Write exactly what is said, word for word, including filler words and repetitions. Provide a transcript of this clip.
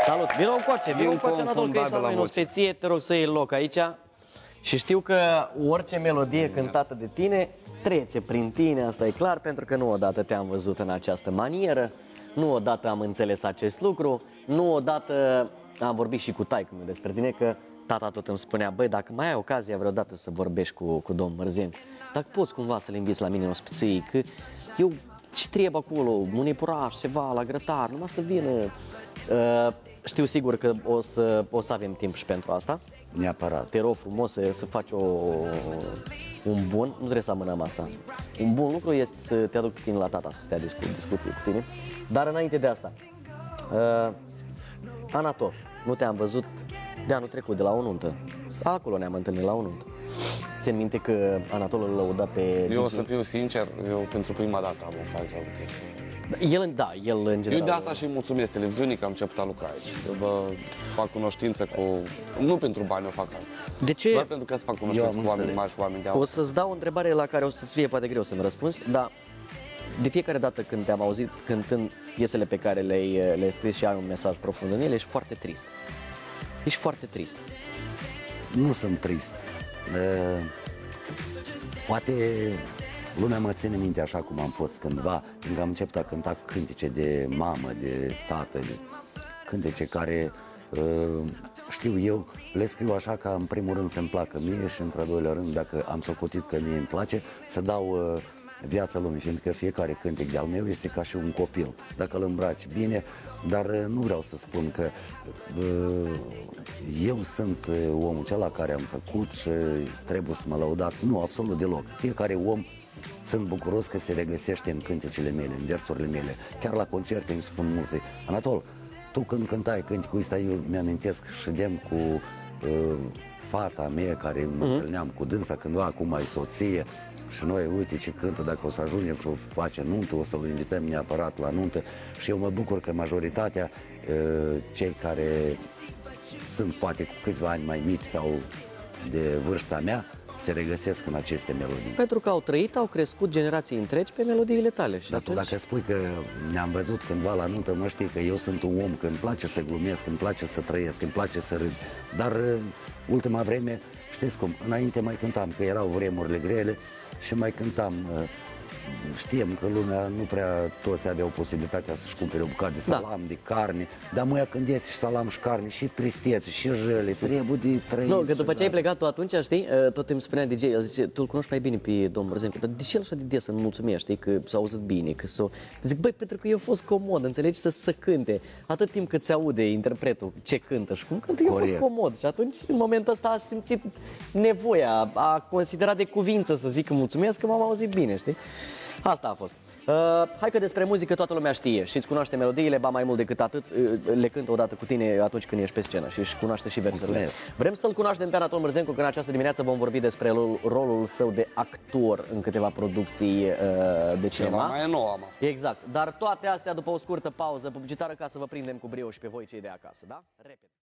Salut! Vino încoace, vino încoace, Anatol, că ești la noi în ospeție, te rog să iei loc aici. Și știu că orice melodie cântată de tine trece prin tine, asta e clar, pentru că nu odată te-am văzut în această manieră, nu odată am înțeles acest lucru, nu odată am vorbit și cu taică-meu despre tine, că tata tot îmi spunea, băi, dacă mai ai ocazia vreodată să vorbești cu, cu domnul Mărzencu, dacă poți cumva să-l inviți la mine în ospeție, că eu ce trebuie acolo, un iepuraș, ceva, la grătar, numai să vină. Uh, știu sigur că o să, o să avem timp și pentru asta. Neapărat. Te rog frumos să, să faci o, un bun, nu trebuie să amânăm asta. Un bun lucru este să te aduc cu tine la tata, să stea discu discuție cu tine. Dar înainte de asta, uh, Anatol, nu te-am văzut de anul trecut, de la o nuntă. Acolo ne-am întâlnit la o nuntă. Țin minte că Anatol îl lăuda pe... Eu o să fiu sincer, eu pentru prima dată am ocazia să chestie. El, da, el în general... Eu de asta și mulțumesc televiziunii că am început a lucra aici. Eu bă, fac cunoștință cu... Nu pentru bani o fac asta. De ce? Doar pentru că să fac cunoștință cu oameni mari și oameni de O să-ți dau o întrebare la care o să-ți fie poate greu să-mi răspunzi, dar de fiecare dată când te-am auzit cântând piesele pe care le-ai le scris și ai un mesaj profund în ele, ești foarte trist. Ești foarte trist. Nu sunt trist. Uh, poate lumea mă ține minte așa cum am fost cândva, când am început a cânta cântece de mamă, de tată, de cântece care, uh, știu eu, le scriu așa ca în primul rând să-mi placă mie și într-al doilea rând, dacă am socotit că mie îmi place, să dau uh, viața lumii, fiindcă fiecare cântec de-al meu este ca și un copil. Dacă îl îmbraci bine, dar uh, nu vreau să spun că uh, eu sunt uh, omul acela care am făcut și trebuie să mă lăudați. Nu, absolut deloc. Fiecare om sunt bucuros că se regăsește în cântecele mele, în versurile mele. Chiar la concerte îmi spun mulți, Anatol, tu când cântai cântecul ăsta, eu mi-amintesc și dem cu uh, fata mea care mă mm-hmm. întâlneam cu dânsa cândva, acum ai soție. Și noi, uite ce cântă, dacă o să ajungem și o face nuntă, o să-l invităm neapărat la nuntă. Și eu mă bucur că majoritatea, cei care sunt poate cu câțiva ani mai mici sau de vârsta mea, se regăsesc în aceste melodii. Pentru că au trăit, au crescut generații întregi pe melodiile tale. Și dar tu dacă spui că ne-am văzut cândva la nuntă, mă știi că eu sunt un om, că îmi place să glumesc, îmi place să trăiesc, îmi place să râd. Dar ultima vreme, știți cum, înainte mai cântam, că erau vremurile grele și mai cântam. Știm că lumea nu prea toți aveau posibilitatea să-și cumpere o bucată de salam, da. de carne, dar măia când iese și salam și carne, și tristețe, și jele, trebuie de trăit. Nu, că după ce ai plecat tu atunci, știi, tot îmi spunea D J, el zice, tu îl cunoști mai bine pe domnul Mărzencu, dar de ce el așa de des îmi mulțumea, știi, că s-a auzit bine, că s-o... Zic, băi, pentru că eu a fost comod, înțelegi, să, să cânte, atât timp cât se aude interpretul ce cântă și cum cântă, eu a fost comod. Și atunci, în momentul ăsta, a simțit nevoia, a considerat de cuvință să zic că mulțumesc că m-am auzit bine, știi? Asta a fost. Uh, hai că despre muzică toată lumea știe și îți cunoaște melodiile, ba mai mult decât atât, uh, le cântă odată cu tine atunci când ești pe scenă și își cunoaște și versurile. Mulțumesc. Vrem să-l cunoaștem pe Anatol Mărzencu, că în această dimineață vom vorbi despre rolul, rolul său de actor în câteva producții uh, de cinema. Ceva mai nou am. Exact. Dar toate astea după o scurtă pauză publicitară ca să vă prindem cu brio și pe voi cei de acasă, da? Repede.